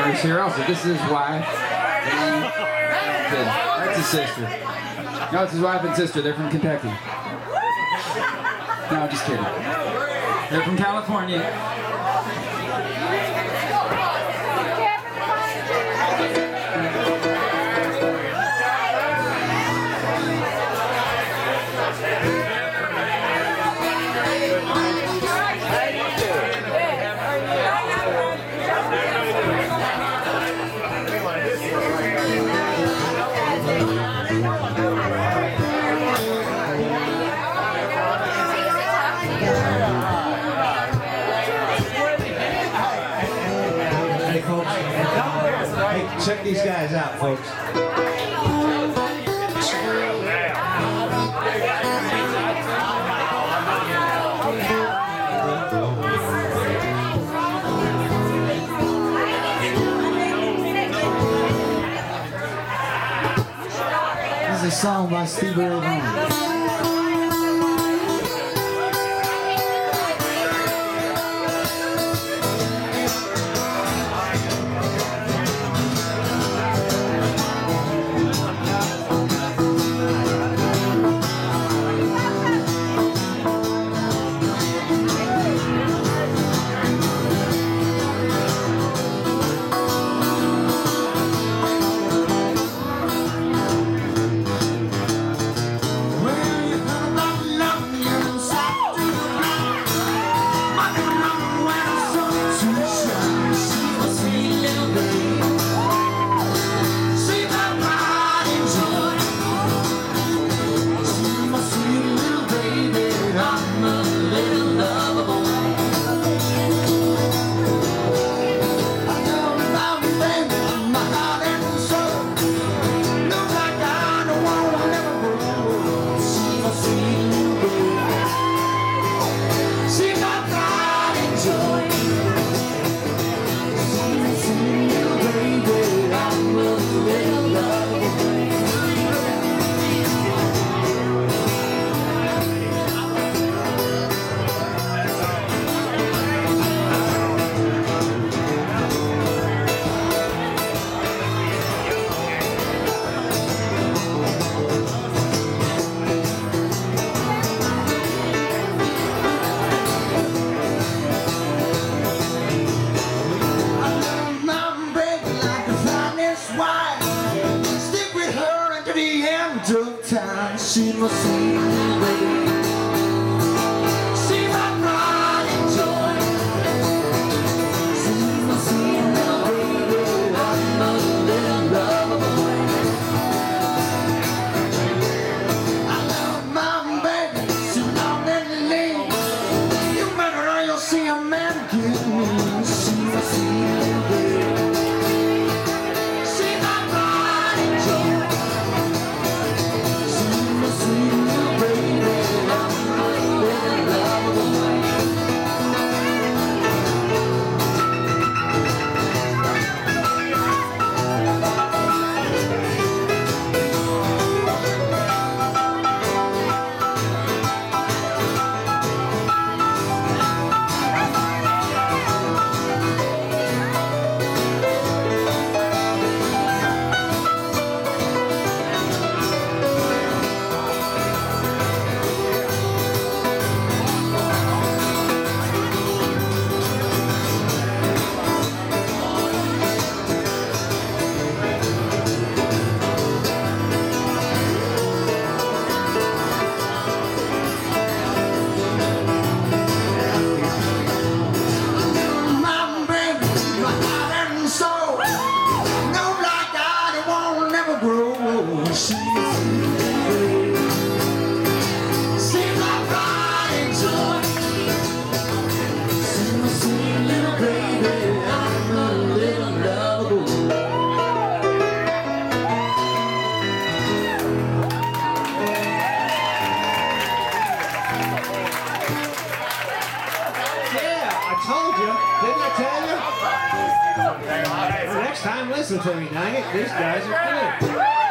partner's here also. This is his wife. That's his sister. No, it's his wife and sister. They're from Kentucky. No, just kidding. They're from California. Check these guys out, folks. This is a song by Steve Elaine. She must see the way. She my pride and joy. She must see the baby. I'm a little lover boy. I love my baby. She long and lean. You met her, you'll see a man get me. She must see the way. She my pride and joy. Next time, listen to me, dang it. These guys are good.